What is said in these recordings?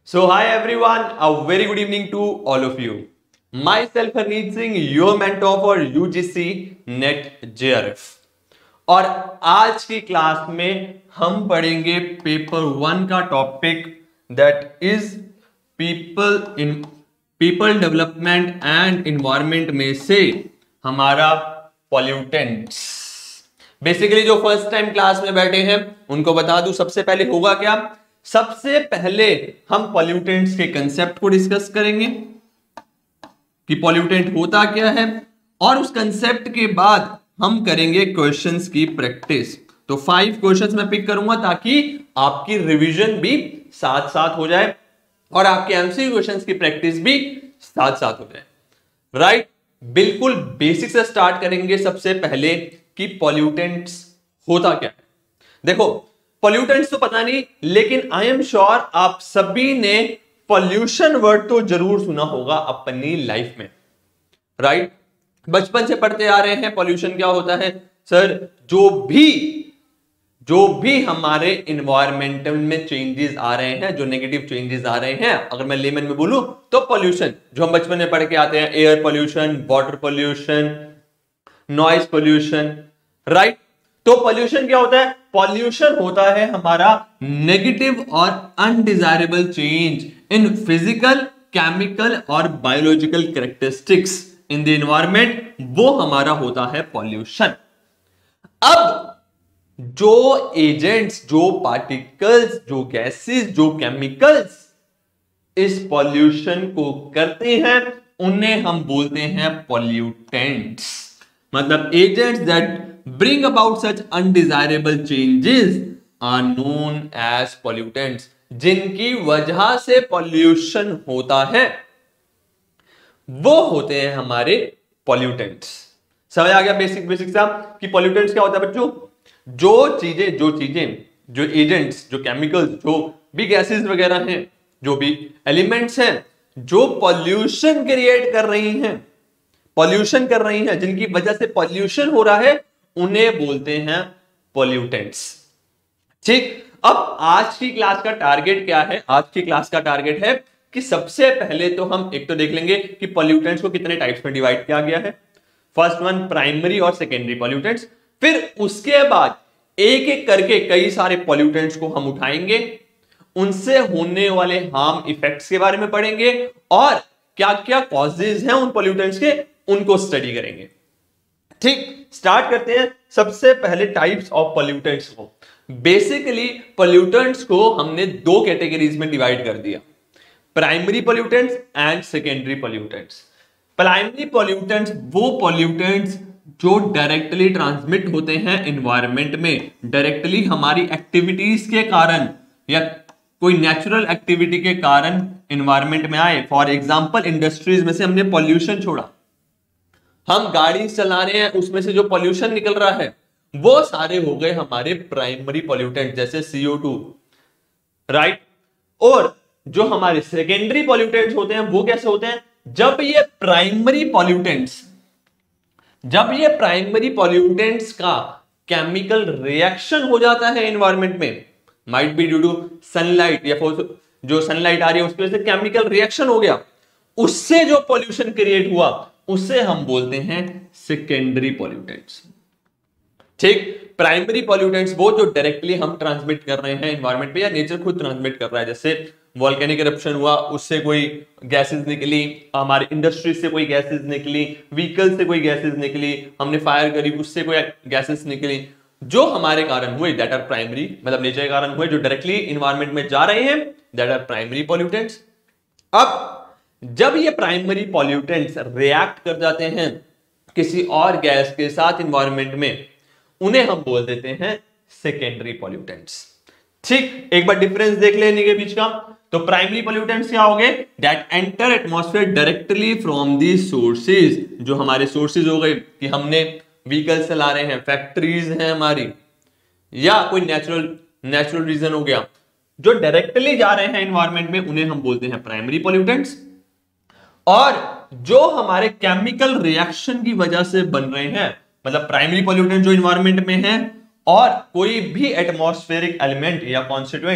So hi everyone, a very good evening to all of you. Myself Harneet Singh, your mentor for UGC NET JRF. और आज की class में हम पढ़ेंगे paper 1 का topic that is people development and environment में से हमारा पॉल्यूटेंट्स। बेसिकली जो फर्स्ट टाइम क्लास में बैठे हैं उनको बता दूं, सबसे पहले होगा क्या, सबसे पहले हम पॉल्यूटेंट्स के कंसेप्ट को डिस्कस करेंगे कि पॉल्यूटेंट होता क्या है, और उस कंसेप्ट के बाद हम करेंगे क्वेश्चंस की प्रैक्टिस। तो 5 क्वेश्चंस मैं पिक करूंगा ताकि आपकी रिवीजन भी साथ साथ हो जाए और आपके एमसीक्यू क्वेश्चंस की प्रैक्टिस भी साथ साथ हो जाए। राइट, बिल्कुल बेसिक से स्टार्ट करेंगे सबसे पहले कि पॉल्यूटेंट्स होता क्या है। देखो, पॉल्यूटेंट्स तो पता नहीं, लेकिन आई एम श्योर आप सभी ने पॉल्यूशन वर्ड तो जरूर सुना होगा अपनी लाइफ में। राइट, बचपन से पढ़ते आ रहे हैं पॉल्यूशन क्या होता है। सर, जो भी हमारे इन्वायरमेंटल में चेंजेस आ रहे हैं, जो नेगेटिव चेंजेस आ रहे हैं, अगर मैं लेमन में बोलूं तो पॉल्यूशन जो हम बचपन में पढ़ के आते हैं, air pollution, water pollution, noise pollution. Right, तो पॉल्यूशन क्या होता है? पॉल्यूशन होता है हमारा नेगेटिव और undesirable change in physical, chemical और biological characteristics in the environment, वो हमारा होता है पॉल्यूशन। अब जो एजेंट्स, जो पार्टिकल्स, जो गैसेस, जो केमिकल्स इस पॉल्यूशन को करते हैं उन्हें हम बोलते हैं पॉल्यूटेंट्स। मतलब agents that bring about such undesirable changes are known as pollutants, जिनकी वजह से पॉल्यूशन होता है वो होते हैं हमारे पॉल्यूटेंट्स। समझ आ गया बेसिक सा कि पॉल्यूटेंट्स क्या होता है बच्चों? जो चीजें, जो एजेंट्स, जो केमिकल्स, जो भी गैसेस वगैरह हैं, जो भी एलिमेंट्स हैं जो पॉल्यूशन क्रिएट कर रही हैं, जिनकी वजह से पॉल्यूशन हो रहा है, उन्हें बोलते हैं पॉल्यूटेंट्स। ठीक, अब आज की क्लास का टारगेट क्या है? आज की क्लास का टारगेट है कि सबसे पहले तो हम एक तो देख लेंगे कि पॉल्यूटेंट्स को कितने टाइप्स में डिवाइड किया गया है। फर्स्ट वन प्राइमरी और सेकेंडरी पॉल्यूटेंट्स। फिर उसके बाद एक एक करके कई सारे पॉल्यूटेंट्स को हम उठाएंगे, उनसे होने वाले हार्म इफेक्ट्स के बारे में पढ़ेंगे और क्या क्या कॉजेज हैं उन पॉल्यूटेंट्स के, उनको स्टडी करेंगे। ठीक, स्टार्ट करते हैं सबसे पहले टाइप्स ऑफ पॉल्यूटेंट्स को। बेसिकली पॉल्यूटेंट्स को हमने 2 कैटेगरीज में डिवाइड कर दिया, primary pollutants and secondary pollutants. Primary pollutants वो पॉल्यूटेंट्स जो डायरेक्टली ट्रांसमिट होते हैं एनवायरनमेंट में, डायरेक्टली हमारी एक्टिविटीज के कारण या कोई नेचुरल एक्टिविटी के कारण एनवायरनमेंट में आए। फॉर एग्जांपल इंडस्ट्रीज में से हमने पॉल्यूशन छोड़ा, हम गाड़ी चला रहे हैं, उसमें से जो पॉल्यूशन निकल रहा है वो सारे हो गए हमारे प्राइमरी पॉल्यूटेंट, जैसे CO2। राइट, और जो हमारे सेकेंडरी पॉल्यूटेंट्स होते हैं वो कैसे होते हैं? जब ये प्राइमरी पॉल्यूटेंट्स का केमिकल रिएक्शन हो जाता है एनवायरनमेंट में, might be due to sunlight, या जो सनलाइट आ रही है उसकी वजह से केमिकल रिएक्शन हो गया, उससे जो पॉल्यूशन क्रिएट हुआ उसे हम बोलते हैं सेकेंडरी पॉल्यूटेंट्स। ठीक, प्राइमरी पॉल्यूटेंट्स वो जो डायरेक्टली हम ट्रांसमिट कर रहे हैं एनवायरनमेंट पे या नेचर खुद ट्रांसमिट कर रहा है, जैसे वोल्केनिक इरप्शन हुआ, उससे कोई गैसेस निकली, हमारे इंडस्ट्री से कोई गैसेस निकली, व्हीकल से कोई गैसेस निकली, हमने फायर करी उससे कोई गैसेस निकली, जो हमारे कारण हुए दैट आर प्राइमरी, मतलब नेचर के कारण हुए, जो डायरेक्टली एनवायरनमेंट में जा रहे हैं दैट आर प्राइमरी पॉल्यूटेंट्स। अब जब ये प्राइमरी पॉल्यूटेंट्स रिएक्ट कर जाते हैं किसी और गैस के साथ एनवायरनमेंट में, उन्हें हम बोल देते हैं सेकेंडरी पॉल्यूटेंट्स। ठीक, एक बार डिफरेंस देख लेने के बीच का। तो प्राइमरी पॉल्यूटेंट्स क्या हो गए? That enter atmosphere directly from the sources, जो हमारे सोर्सेज हो गए कि हमने व्हीकल चला रहे हैं, फैक्ट्रीज हैं हमारी, या कोई नेचुरल रीजन हो गया, जो डायरेक्टली जा रहे हैं एनवायरनमेंट में, उन्हें हम बोलते हैं प्राइमरी पॉल्यूटेंट्स। और जो हमारे केमिकल रिएक्शन की वजह से बन रहे हैं, मतलब प्राइमरी पॉल्यूटेंट जो एनवायरनमेंट में है और कोई भी एटमॉस्फेरिक एलिमेंट या कॉन्स्टिट्यूएंट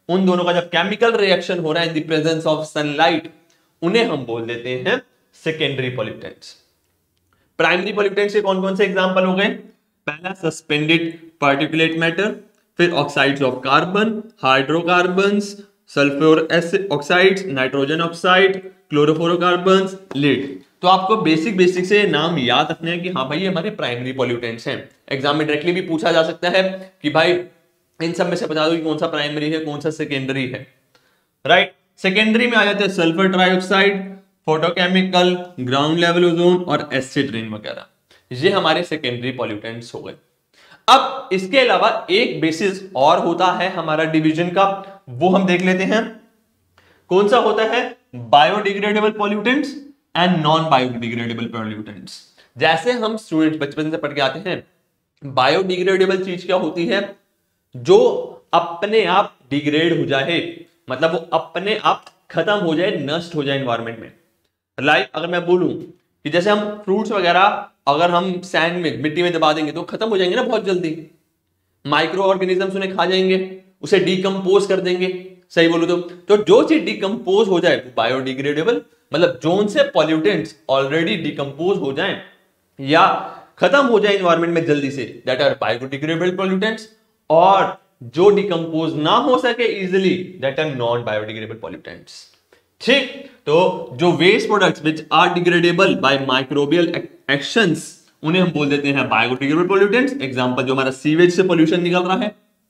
उन दोनों का जब केमिकल रिएक्शन हो रहा है in the presence of sunlight, उन्हें हम बोल देते हैं सेकेंडरी पॉल्यूटेंट्स। प्राइमरी पॉल्यूटेंट्स के कौन कौन से एग्जांपल हो गए? पहला सस्पेंडेड पार्टिकुलेट मैटर, फिर oxides of carbon, hydrocarbons, sulphur oxides, nitrogen oxide, chlorofluorocarbons, lead. तो आपको बेसिक से नाम याद रखने हैं कि हाँ भाई ये हमारे प्राइमरी पॉल्यूटेंट्स हैं। एग्जाम में डायरेक्टली भी पूछा जा सकता है कि भाई इन सब में से बता दो कि कौन सा प्राइमरी है कौन सा सेकेंडरी है, राइट। सेकेंडरी में आ जाते हैं sulphur trioxide, photochemical, ground level ozone और एसिड रेन वगैरह, ये हमारे सेकेंडरी पॉल्यूटेंट्स हो गए। अब इसके अलावा एक बेसिस और होता है हमारा डिवीजन का, वो हम देख लेते हैं। कौन सा होता है? Biodegradable pollutants and non biodegradable pollutants. जैसे हम स्टूडेंट बचपन से पढ़ के आते हैं, बायोडिग्रेडेबल चीज क्या होती है? जो अपने आप डिग्रेड हो जाए, मतलब वो अपने आप खत्म हो जाए, नष्ट हो जाए एनवायरमेंट में। लाइक अगर मैं बोलूं कि जैसे हम फ्रूट्स वगैरह अगर हम सैंड में, मिट्टी में दबा देंगे तो खत्म हो जाएंगे ना बहुत जल्दी। माइक्रो ऑर्गेनिजम्स उन्हें खा जाएंगे, उसे डिकम्पोज कर देंगे, सही बोलूं तो जो चीज डिकम्पोज हो जाए वो बायोडिग्रेडेबल, मतलब जो उनसे पॉल्यूटेंट्स ऑलरेडी डिकम्पोज हो जाएं या खत्म हो जाए एनवायरमेंट में जल्दी से, दैट आर बायोडिग्रेडेबल पॉल्यूटेंट्स। और जो डिकम्पोज ना हो सके easily, that are non biodegradable pollutants. ठीक, तो जो waste products which are degradable by microbial actions, उन्हें हम बोल देते हैं बायोडिग्रेडेबल पॉल्यूटेंट्स। एग्जांपल जो हमारा सीवेज से पॉल्यूशन निकल रहा है।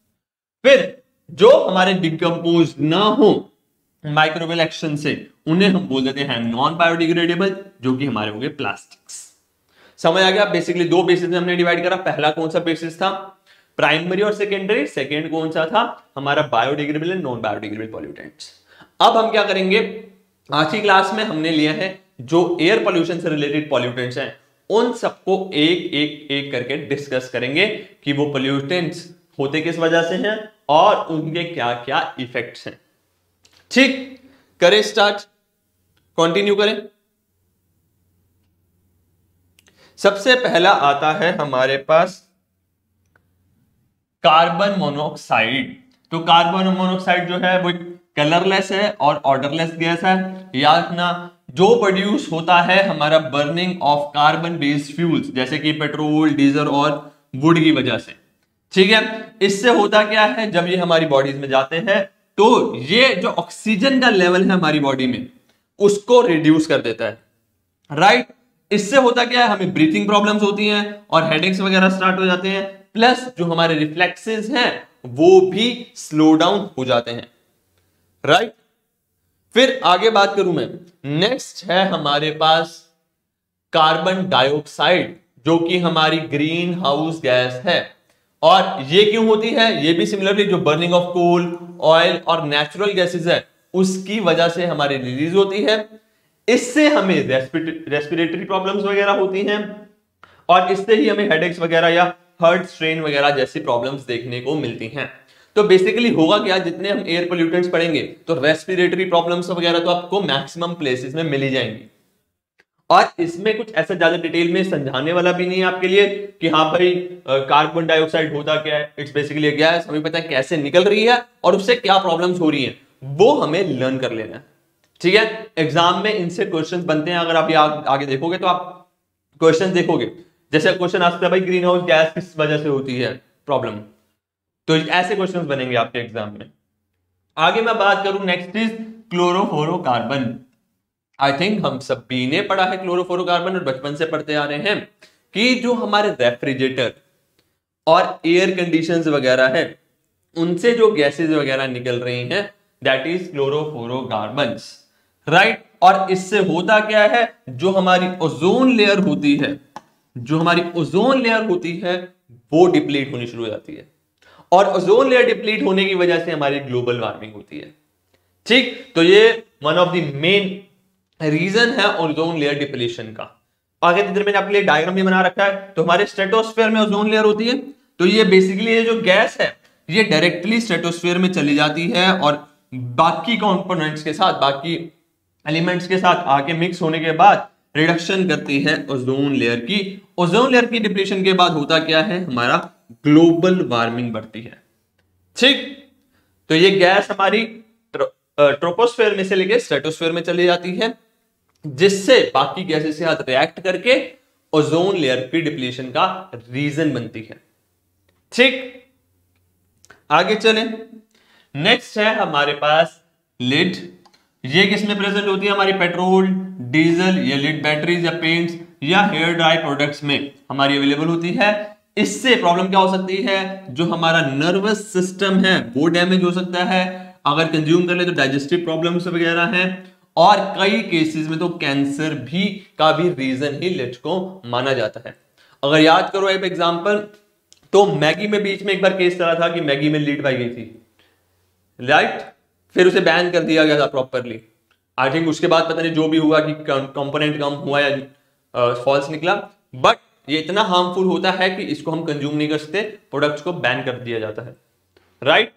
फिर जो हमारे डिकम्पोज ना हो माइक्रोबियल एक्शन से, उन्हें हम बोल देते हैं नॉन बायोडिग्रेडेबल, जो कि हमारे हो गए प्लास्टिक्स। समझ आ गया? बेसिकली दो बेसिस में हमने डिवाइड करा। पहला कौन सा बेसिस था? प्राइमरी और सेकेंडरी। सेकेंड कौन सा था? हमारा biodegradable and non biodegradable pollutants. अब हम क्या करेंगे, आज की क्लास में हमने लिया है जो एयर पॉल्यूशन से रिलेटेड पॉल्यूटेंट्स हैं, उन सबको एक करके डिस्कस करेंगे कि वो पॉल्यूटेंट्स होते किस वजह से हैं और उनके क्या क्या इफेक्ट्स हैं। ठीक, करें स्टार्ट, कंटिन्यू करें। सबसे पहला आता है हमारे पास कार्बन मोनोऑक्साइड। तो कार्बन मोनोऑक्साइड जो है वो कलरलेस है और ऑर्डरलेस गैस है। याद रखना, जो प्रोड्यूस होता है हमारा burning of carbon based fuels, जैसे कि पेट्रोल, डीजल और वुड की वजह से। ठीक है, इससे होता क्या है, जब ये हमारी बॉडीज में जाते हैं तो ये जो ऑक्सीजन का लेवल है हमारी बॉडी में उसको रिड्यूस कर देता है, राइट। इससे होता क्या है, हमें ब्रीथिंग प्रॉब्लम्स होती हैं और हेडेक्स वगैरह स्टार्ट हो जाते हैं। प्लस जो हमारे रिफ्लेक्सेस हैं वो भी स्लो डाउन हो जाते हैं, राइट। फिर आगे बात करूं मैं, नेक्स्ट है हमारे पास कार्बन डाइऑक्साइड, जो कि हमारी ग्रीन हाउस गैस है। और ये क्यों होती है? ये भी सिमिलरली जो बर्निंग ऑफ कोल, ऑयल और नेचुरल गैसेस है उसकी वजह से हमारी रिलीज होती है। इससे हमें रेस्पिरेटरी प्रॉब्लम्स वगैरह होती हैं और इससे ही हमें हेडेक्स वगैरह या हार्ट स्ट्रेन वगैरह जैसी प्रॉब्लम्स देखने को मिलती हैं। तो बेसिकली होगा क्या, जितने हम एयर पोल्यूटेंट्स पढ़ेंगे तो रेस्पिरेटरी प्रॉब्लम्स वगैरह तो आपको मैक्सिमम प्लेसेस में मिल ही जाएंगी। और इसमें कुछ ऐसा ज्यादा डिटेल में समझाने वाला भी नहीं है आपके लिए कि हाँ भाई कार्बन डाइऑक्साइड होता क्या है। इट्स बेसिकली गैस, हमें पता है कैसे निकल रही है और उससे क्या प्रॉब्लम्स हो रही हैं, वो हमें लर्न कर लेना है। ठीक है, एग्जाम में इनसे क्वेश्चंस बनते हैं। अगर आप आगे देखोगे तो आप क्वेश्चन देखोगे, जैसे क्वेश्चन आता है भाई ग्रीन हाउस गैस किस वजह से होती है प्रॉब्लम, तो ऐसे क्वेश्चंस बनेंगे आपके एग्जाम में। आगे मैं बात करूं, next is chlorofluorocarbon. I think हम सभी ने पढ़ा है क्लोरोफ्लोरोकार्बन और बचपन से पढ़ते आ रहे हैं कि जो हमारे रेफ्रिजरेटर और एयर कंडीशंस वगैरह है उनसे जो गैसेस वगैरह निकल रही हैं दैट इज क्लोरोफ्लोरोकार्बन्स, राइट। और इससे होता क्या है, जो हमारी ओजोन लेयर होती है, जो हमारी ओजोन लेयर होती है वो डिप्लीट होनी शुरू हो जाती है और ओजोन लेयर डिप्लीट होने की वजह से हमारी ग्लोबल वार्मिंग होती है। ठीक, तो ये one of the main reason है ओजोन लेयर डिप्लीशन का। आगे इधर मैंने आपके लिए डायग्राम भी बना रखा है। तो हमारे स्ट्रेटोस्फेयर में ओजोन लेयर होती है, तो ये बेसिकली ये जो गैस है ये डायरेक्टली स्ट्रेटोस्फेयर में चली जाती है और बाकी कंपोनेंट्स के साथ, बाकी एलिमेंट्स के साथ आके मिक्स होने के बाद रिडक्शन करती है ओजोन लेयर की। ओजोन लेयर की डिप्लीशन के बाद होता क्या है, हमारा ग्लोबल वार्मिंग बढ़ती है। ठीक, तो ये गैस हमारी ट्रोपोस्फेयर में से लेके स्ट्रेटोस्फेयर में चली जाती है, जिससे बाकी गैसेस से साथ रिएक्ट करके ओजोन लेयर की डिप्लीशन का रीजन बनती है। ठीक, आगे चलें। नेक्स्ट है हमारे पास लिड। ये किसमें प्रेजेंट होती है? हमारी पेट्रोल, डीजल या लिड बैटरीज या पेंट्स या हेयर ड्राई प्रोडक्ट्स में हमारी अवेलेबल होती है। इससे प्रॉब्लम क्या हो सकती है? जो हमारा नर्वस सिस्टम है वो डैमेज हो सकता है, अगर कंज्यूम कर ले तो डाइजेस्टिव प्रॉब्लम्स वगैरह हैं, और कई केसेस में तो कैंसर भी का भी रीजन ही लिड को माना जाता है। अगर याद करो एक एग्जांपल, तो मैगी में बीच में एक बार केस चला था कि मैगी में लीड पाई गई थी, राइट? फिर उसे बैन कर दिया गया था प्रॉपरली। आई थिंक उसके बाद पता नहीं जो भी हुआ कि कंपोनेंट कम हुआ या फॉल्स निकला, बट ये इतना हार्मफुल होता है कि इसको हम कंज्यूम नहीं कर सकते, प्रोडक्ट्स को बैन कर दिया जाता है, राइट?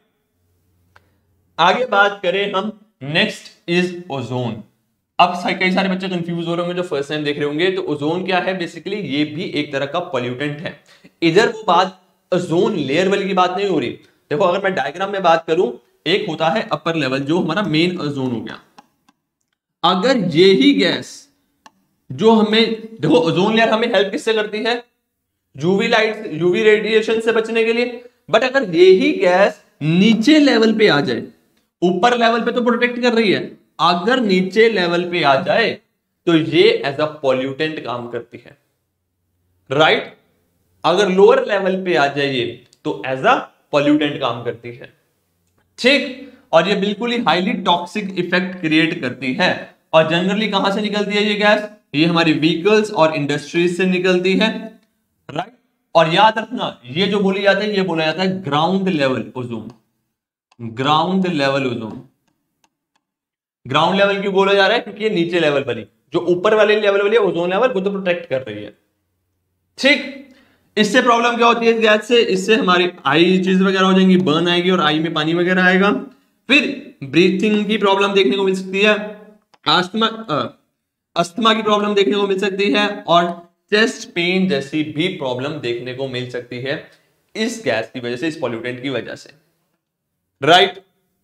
आगे बात करें हम, नेक्स्ट इज ओजोन। अब कई सारे बच्चे कंफ्यूज हो रहे होंगे जो फर्स्ट टाइम देख रहे होंगे, तो ओजोन क्या है? बेसिकली ये भी एक तरह का पॉल्यूटेंट है। इधर वो बात ओजोन लेयर वाली की बात नहीं हो रही। देखो अगर मैं डायग्राम में बात करूं, एक होता है अपर लेवल जो हमारा मेन ओजोन हो गया। अगर ये ही गैस जो हमें, देखो ओजोन लेयर हमें हेल्प किससे करती है? यूवी लाइट, यूवी रेडिएशन से बचने के लिए। बट अगर ये ही गैस नीचे लेवल पे आ जाए, ऊपर लेवल पे तो प्रोटेक्ट कर रही है, अगर नीचे लेवल पे आ जाए तो ये एज अ पॉल्यूटेंट काम करती है, राइट? अगर लोअर लेवल पे आ जाए तो एज अ पॉल्यूटेंट काम करती है, ठीक? और ये बिल्कुल ही हाईली टॉक्सिक इफेक्ट क्रिएट करती है। और जनरली कहां से निकलती है ये गैस? ये हमारी व्हीकल्स और इंडस्ट्रीज से निकलती है, राइट? और याद रखना, ये जो बोली जाती है ये बोला जाता है ground level ozone. Ground level ozone, ground level क्यों बोला जा रहा है? क्योंकि ये नीचे लेवल वाली, जो ऊपर वाले लेवल वाली ओजोन लेवल वो तो प्रोटेक्ट कर रही है, ठीक? इससे प्रॉब्लम क्या होती है इस गैस से? इससे हमारी आई चीज वगैरह हो जाएंगी, बर्न आएगी और आई में पानी वगैरह आएगा। फिर ब्रीथिंग की प्रॉब्लम देखने को मिल सकती है, अस्थमा की प्रॉब्लम देखने को मिल सकती है, और चेस्ट पेन जैसी भी प्रॉब्लम देखने को मिल सकती है इस गैस की वजह से, इस पॉल्यूटेंट की वजह से, राइट?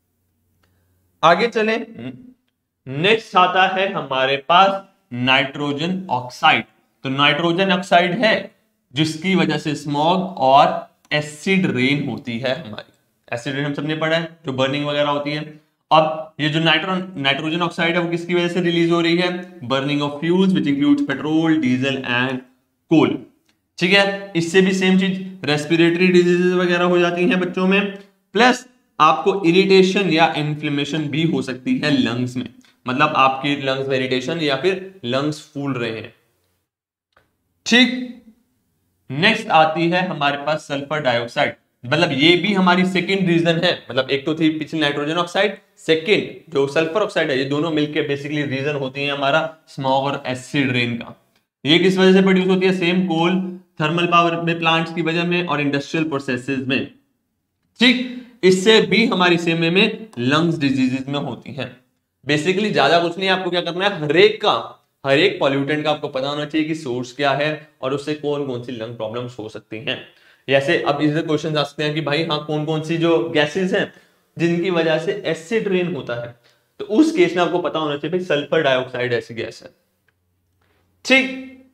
आगे चलें। नेक्स्ट आता है हमारे पास नाइट्रोजन ऑक्साइड। तो नाइट्रोजन ऑक्साइड है जिसकी वजह से स्मॉग और एसिड रेन होती है हमारी। एसिड रेन हम सबने पढ़ा है, जो बर्निंग वगैरह होती है। अब ये जो नाइट्रोजन ऑक्साइड है वो किसकी वजह से रिलीज हो रही है? Burning of fuels which includes petrol, diesel and coal, ठीक है? इससे भी सेम चीज, रेस्पिरेटरी डिजीजेस वगैरह हो जाती हैं बच्चों में, प्लस आपको इरिटेशन या इन्फ्लेमेशन भी हो सकती है लंग्स में, मतलब आपके लंग्स में इरिटेशन या फिर लंग्स फूल रहे हैं, ठीक? नेक्स्ट आती है हमारे पास सल्फर डाइऑक्साइड। मतलब ये भी हमारी सेकंड रीजन है, मतलब एक तो थी पिछली नाइट्रोजन ऑक्साइड, सेकंड जो सल्फर ऑक्साइड है, ये दोनों मिलकर बेसिकली रीजन होती है हमारा स्मॉग और एसिड रेन का। ये किस वजह से प्रोड्यूस होती है? सेम कोल, थर्मल पावर में प्लांट्स की वजह में और इंडस्ट्रियल प्रोसेसेस में, ठीक? इससे भी हमारी सेम में लंग्स डिजीजेस में होती हैं। बेसिकली ज्यादा कुछ नहीं, आपको क्या करना है, हर एक पॉल्यूटेंट का आपको पता होना चाहिए कि सोर्स क्या है और उससे कौन कौन सी लंग प्रॉब्लम्स हो सकती हैं। जैसे अब इधर क्वेश्चन आ सकते हैं कि भाई हाँ कौन कौन सी जो गैसेस हैं जिनकी वजह से एसिड रेन होता है, तो उस केस में आपको पता होना चाहिए भाई सल्फर डाइऑक्साइड ऐसी गैस है, ठीक?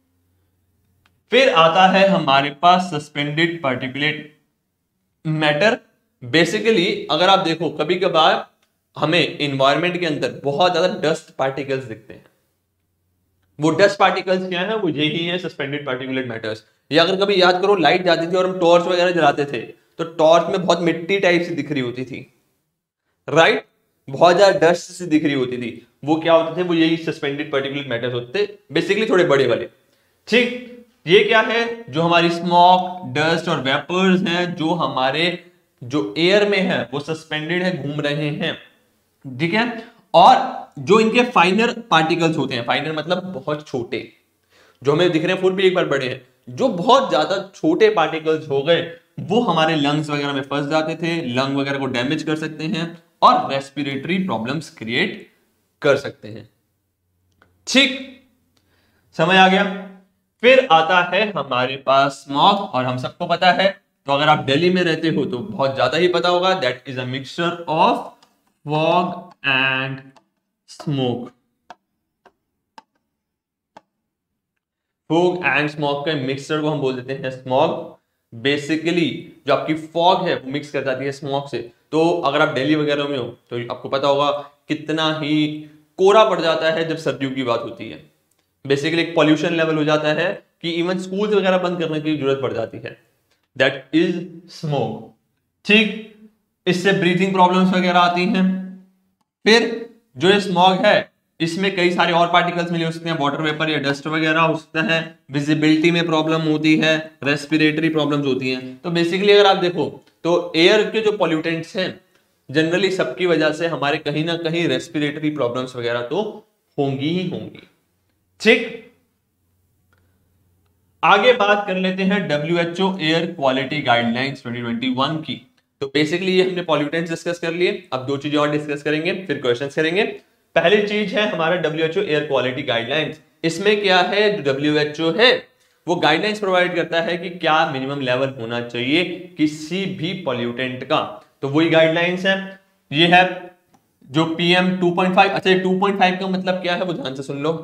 फिर आता है हमारे पास सस्पेंडेड पार्टिकुलेट मैटर। बेसिकली अगर आप देखो कभी कभार हमें एनवायरनमेंट के अंदर बहुत ज्यादा डस्ट पार्टिकल्स दिखते हैं, वो डस्ट पार्टिकल्स क्या है? वो यही है सस्पेंडेड पार्टिकुलेट मैटर्स। या अगर कभी याद करो लाइट जाती थी और हम टॉर्च वगैरह जलाते थे, तो टॉर्च में बहुत मिट्टी टाइप से दिख रही होती थी, राइट? बहुत ज्यादा डस्ट से दिख रही होती थी, वो क्या होते थे? वो यही सस्पेंडेड पार्टिकुलेट मैटर्स होते थे, बेसिकली थोड़े बड़े वाले, ठीक? ये क्या है? जो हमारी स्मॉक, डस्ट और वेपर्स हैं जो हमारे जो एयर में है वो सस्पेंडेड है, घूम रहे हैं, ठीक है? और जो इनके फाइनर पार्टिकल्स होते हैं, फाइनर मतलब बहुत छोटे, जो हमें दिख रहे हैं फुल भी एक बार बड़े हैं, जो बहुत ज्यादा छोटे पार्टिकल्स हो गए वो हमारे लंग्स वगैरह में फंस जाते थे, लंग वगैरह को डैमेज कर सकते हैं और रेस्पिरेटरी प्रॉब्लम्स क्रिएट कर सकते हैं, ठीक? समझ आ गया? फिर आता है हमारे पास स्मॉग, और हम सबको पता है तो अगर आप दिल्ली में रहते हो तो बहुत ज्यादा ही पता होगा, that is a mixture of fog and smoke. Fog and smog के मिक्सचर को हम बोल देते हैं स्मॉग। बेसिकली जो आपकी फॉग है वो मिक्स कर जाती है स्मॉग से। तो अगर आप दिल्ली वगैरह में हो तो आपको पता होगा कितना ही कोहरा पड़ जाता है जब सर्दियों की बात होती है। बेसिकली एक पॉल्यूशन लेवल हो जाता है कि इवन स्कूल वगैरह बंद करने की जरूरत पड़ जाती है। That is smoke. ठीक, इससे ब्रीथिंग प्रॉब्लम्स वगैरह आती हैं। फिर जो ये स्मॉग है इसमें कई सारे और पार्टिकल्स मिले हो सकते हैं, वाटर वेपर या डस्ट वगैरह हो सकता है, विजिबिलिटी में प्रॉब्लम होती है, रेस्पिरेटरी प्रॉब्लम्स होती हैं। तो बेसिकली अगर आप देखो तो एयर के जो पॉल्यूटेंट्स हैं जनरली सबकी वजह से हमारे कहीं ना कहीं रेस्पिरेटरी प्रॉब्लम्स वगैरह तो होंगी ही होंगी। ठीक, आगे बात कर लेते हैं WHO एयर क्वालिटी गाइडलाइंस 2021 की। तो बेसिकली ये हमने पॉल्यूटेंट्स डिस्कस कर लिए, अब दो चीजें और डिस्कस करेंगे फिर क्वेश्चंस करेंगे। पहली चीज है हमारा WHO एयर क्वालिटी गाइडलाइंस। इसमें क्या है, जो WHO है वो गाइडलाइंस प्रोवाइड करता है कि क्या मिनिमम लेवल होना चाहिए किसी भी पॉल्यूटेंट का। तो वही गाइडलाइंस है, ये है जो PM 2.5। अच्छा 2.5 का मतलब क्या है वो ध्यान से सुन लो।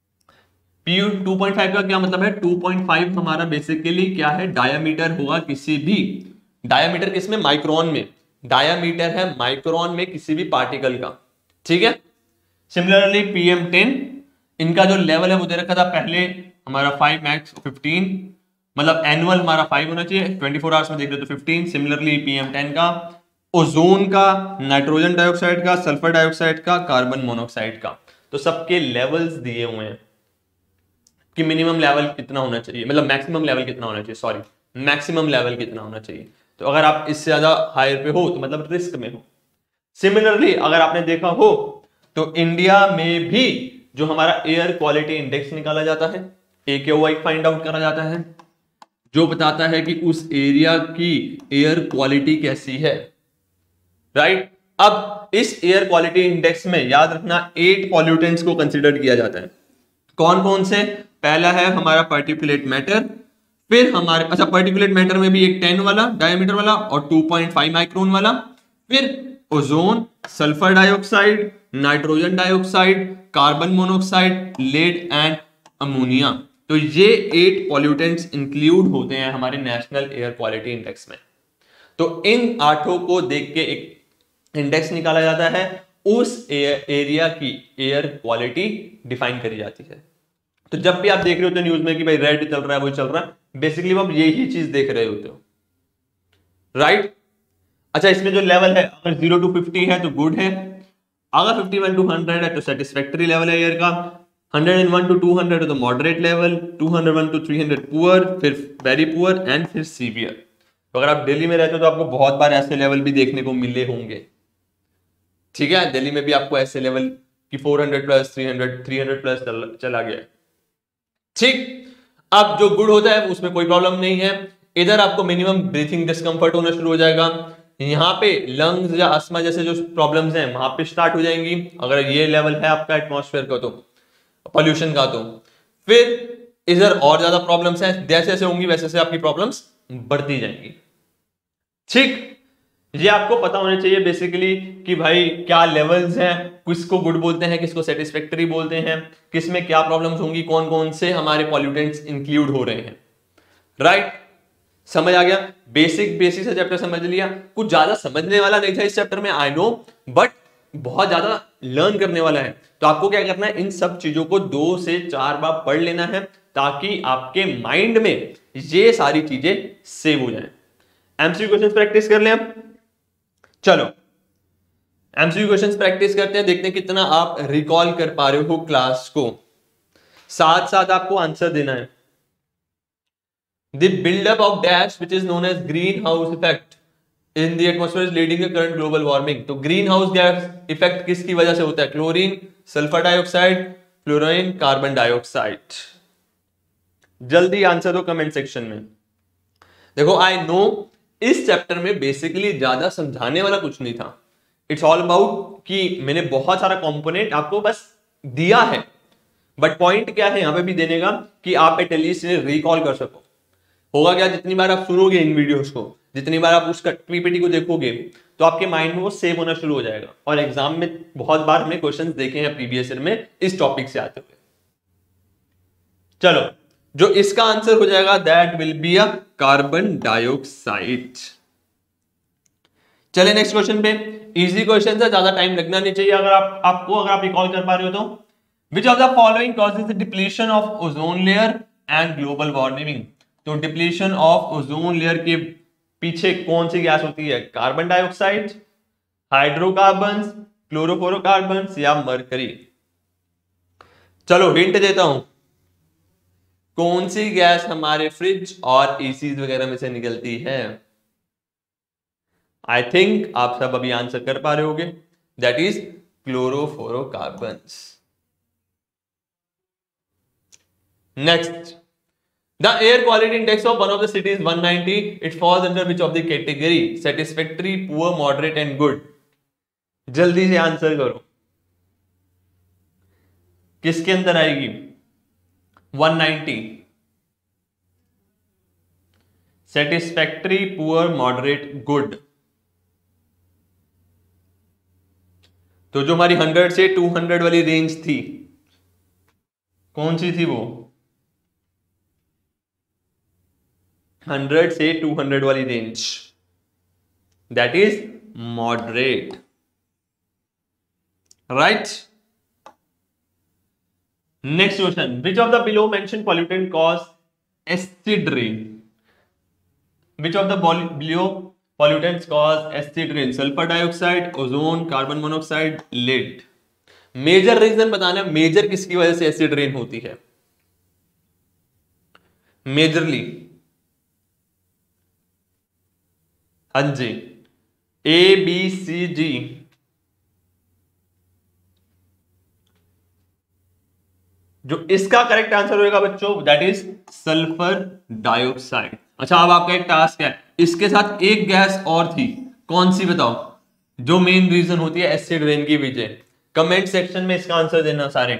PU 2.5 का क्या मतलब है, 2.5 हमारा बेसिकली क्या है, डायामीटर होगा किसी भी, डायामीटर किसमें, माइक्रोन में, डायामीटर है माइक्रोन में किसी भी पार्टिकल का। ठीक है, सिमिलरली PM10 इनका जो लेवल है वो दे रखा था पहले हमारा 5 मैक्स 15, मतलब एनुअल हमारा 5 होना चाहिए, 24 आवर्स में देख रहे तो 15। सिमिलरली PM10 का, ओजोन का, नाइट्रोजन डाइऑक्साइड का, सल्फर डाइऑक्साइड का, कार्बन मोनोऑक्साइड का, तो सबके लेवल्स दिए हुए हैं कि मिनिमम लेवल कितना होना चाहिए, मतलब मैक्सिमम लेवल कितना होना चाहिए, सॉरी मैक्सिमम लेवल कितना होना चाहिए। तो अगर आप इससे ज्यादा हायर पे हो तो मतलब रिस्क में हो। सिमिलरली अगर आपने देखा हो तो इंडिया में भी जो हमारा एयर क्वालिटी इंडेक्स निकाला जाता है, AQI फाइंड आउट करा जाता है, जो बताता है कि उस एरिया की एयर क्वालिटी कैसी है। राइट, अब इस एयर क्वालिटी इंडेक्स में याद रखना 8 पॉल्यूटेंट्स को कंसीडर किया जाता है। कौन कौन से, पहला है हमारा पार्टिकुलेट मैटर, फिर हमारे अच्छा पार्टिकुलेट मैटर में भी एक 10 वाला डायमीटर वाला और 2.5 माइक्रोन वाला, फिर ozone, sulphur dioxide, nitrogen dioxide, carbon monoxide, lead and ammonia. तो ये 8 पॉल्यूटेंट्स इंक्लूड होते हैं हमारे नेशनल एयर क्वालिटी इंडेक्स में। तो इन 8 को देख के एक इंडेक्स निकाला जाता है, उस एरिया की एयर क्वालिटी डिफाइन करी जाती है। तो जब भी आप देख रहे होते हो न्यूज में कि भाई रेड चल रहा है वो चल रहा है, बेसिकली आप यही चीज देख रहे होते हो। राइट, अच्छा इसमें जो लेवल है अगर 0 to 50 है तो गुड है, अगर 51 to 100 है तो सेटिस्फैक्टरी लेवल है एयर का, 101 to 200 है तो मॉडरेट लेवल, 201 to 300 पुअर, फिर वेरी पुअर एंड फिर सीवियर। तो अगर आप दिल्ली में रहते हो तो आपको बहुत बार ऐसे लेवल भी देखने को मिले होंगे। ठीक है, दिल्ली में भी आपको ऐसे लेवल कि 400 प्लस 300 प्लस चला गया। ठीक, अब जो गुड होता है उसमें कोई प्रॉब्लम नहीं है, इधर आपको मिनिमम ब्रीथिंग डिस्कंफर्ट होना शुरू हो जाएगा, यहाँ पे लंग्स या अस्थमा जैसे जो प्रॉब्लम्स हैं वहां पे स्टार्ट हो जाएंगी अगर ये लेवल है आपका एटमॉस्फेयर का, तो पॉल्यूशन का। तो फिर इधर और ज्यादा प्रॉब्लम्स हैं, जैसे जैसे होंगी वैसे वैसे आपकी प्रॉब्लम्स बढ़ती जाएंगी। ठीक, ये आपको पता होना चाहिए बेसिकली कि भाई क्या लेवल्स हैं, किसको गुड बोलते हैं, किसको सेटिस्फैक्टरी बोलते हैं, किसमें क्या प्रॉब्लम्स होंगी, कौन कौन से हमारे पॉल्यूटेंट्स इंक्लूड हो रहे हैं। राइट, समझ आ गया, बेसिक से चैप्टर समझ लिया। कुछ ज्यादा समझने वाला नहीं था इस चैप्टर में, आई नो, बट बहुत ज्यादा लर्न करने वाला है। तो आपको क्या करना है, इन सब चीजों को 2 से 4 बार पढ़ लेना है ताकि आपके माइंड में ये सारी चीजें सेव हो जाए। एमसीक्यू क्वेश्चंस प्रैक्टिस कर लें अब। चलो एमसीक्यू क्वेश्चंस प्रैक्टिस करते हैं, देखते हैं कितना आप रिकॉल कर पा रहे हो क्लास को, साथ साथ आपको आंसर देना है। The buildup of dash which is known as greenhouse effect in the atmosphere is leading the current global warming। तो ग्रीन हाउस गैस इफेक्ट किसकी वजह से होता है, chlorine, sulphur dioxide, fluorine, carbon dioxide. जल्दी आंसर दो कमेंट सेक्शन में। देखो आई नो इस चैप्टर में बेसिकली ज्यादा समझाने वाला कुछ नहीं था, इट्स ऑल अबाउट कि मैंने बहुत सारा कंपोनेंट आपको बस दिया है, बट पॉइंट क्या है यहां पे भी देने का कि आप एटलीस्ट रिकॉल कर सको। होगा क्या, जितनी बार आप सुनोगे इन वीडियोस को, जितनी बार आप उसका पीपीटी को देखोगे, तो आपके माइंड में वो सेव होना शुरू हो जाएगा। और एग्जाम में बहुत बार हमने क्वेश्चंस देखे हैं प्रीवियस ईयर में इस टॉपिक से आते हुए। चलो, जो इसका आंसर हो जाएगा that will be a carbon dioxide. चले नेक्स्ट क्वेश्चन पे। इजी क्वेश्चन है, ज्यादा टाइम लगना नहीं चाहिए अगर आप रिकॉल कर पा रहे हो तो। Which of the following causes the depletion of ozone layer and global warming. तो डिप्लीशन ऑफ ओजोन लेयर के पीछे कौन सी गैस होती है? कार्बन डाइऑक्साइड, हाइड्रोकार्बन, क्लोरोफ्लोरोकार्बन या मरकरी। चलो हिंट देता हूं, कौन सी गैस हमारे फ्रिज और एसी वगैरह में से निकलती है? आई थिंक आप सब अभी आंसर कर पा रहे होगे, that is chlorofluorocarbons. Next, the air quality index of one of the city is 190, it falls under which of the category? Satisfactory, poor, moderate and good. जल्दी से आंसर करो, किसके अंदर आएगी? 190, सेटिस्फैक्टरी, पुअर, मॉडरेट, गुड। तो जो हमारी 100 से 200 वाली रेंज थी, कौन सी थी वो? 100 से 200 वाली range, that is moderate, right. Next question, which of the below mention pollutant cause acid rain? Which of the below pollutants cause acid rain? Sulphur dioxide, ozone, carbon monoxide, lead. Major reason बताना, major किसकी वजह से acid rain होती है? Majorly, हाँ जी, A B C जी। जो इसका correct answer होगा बच्चों, दैट इज सल्फर डाइऑक्साइड। अच्छा, अब आपका एक टास्क है, इसके साथ एक गैस और थी, कौन सी बताओ, जो मेन रीजन होती है एसिड रेन की वजह? कमेंट सेक्शन में इसका आंसर देना सारे।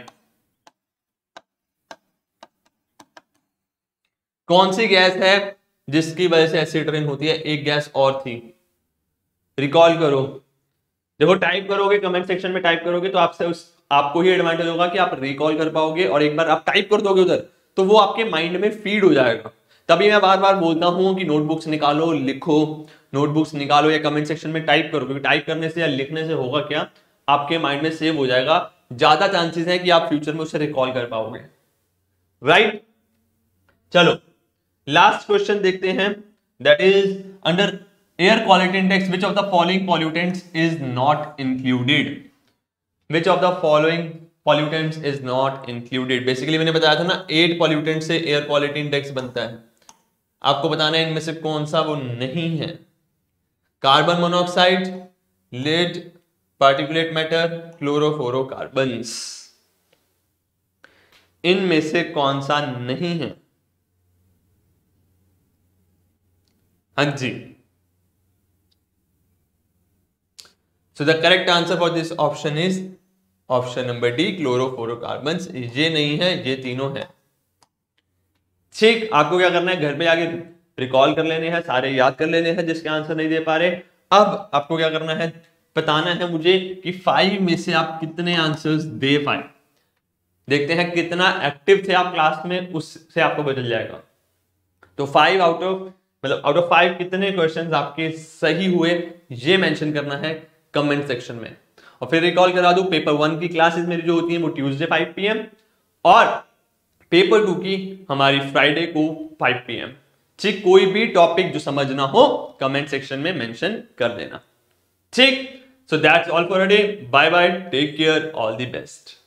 कौन सी गैस है जिसकी वजह से एसिड रेन होती है? एक गैस और थी, रिकॉल करो। देखो, टाइप करोगे, कमेंट सेक्शन में टाइप करोगे तो आपको ही एडवांटेज होगा कि आप रिकॉल कर पाओगे, और एक बार आप टाइप कर दोगे उधर तो वो आपके माइंड में फीड हो जाएगा। तभी मैं बार बार बोलता हूं कि नोटबुक्स निकालो, लिखो, नोटबुक्स निकालो या कमेंट सेक्शन में टाइप करो, क्योंकि टाइप करने से या लिखने से होगा क्या, आपके माइंड में सेव हो जाएगा, ज्यादा चांसेस है कि आप फ्यूचर में उसे रिकॉल कर पाओगे, राइट। चलो लास्ट क्वेश्चन देखते हैं, that is under air quality index which of the following pollutants is not included? Which of the following pollutants is not included? Basically मैंने बताया था ना, 8 पॉल्यूटेंट से एयर क्वालिटी इंडेक्स बनता है, आपको बताना है इनमें से कौन सा वो नहीं है। Carbon monoxide, lead, particulate matter, chlorofluorocarbons, इनमें से कौन सा नहीं है? हाँ जी, so the correct answer for this option is option number D, chlorofluorocarbons. ये नहीं है, ये तीनों है। ठीक, आपको क्या करना है, घर पे आके रिकॉल कर लेने हैं, सारे याद कर लेने हैं जिसके आंसर नहीं दे पा रहे। अब आपको क्या करना है, बताना है मुझे कि 5 में से आप कितने आंसर्स दे पाए। देखते हैं कितना एक्टिव थे आप क्लास में, उससे आपको बदल जाएगा। तो 5 आउट ऑफ 5 कितने क्वेश्चंस आपके सही हुए, ये मेंशन करना है कमेंट सेक्शन में। और फिर रिकॉल करा दूं, पेपर 1 की क्लासेस मेरी जो होती हैं वो ट्यूसडे 5 PM, और पेपर 2 की हमारी फ्राइडे को 5 PM। ठीक, कोई भी टॉपिक जो समझना हो कमेंट सेक्शन में मेंशन कर देना। ठीक, so that's all for a day, bye bye, take care, all the best.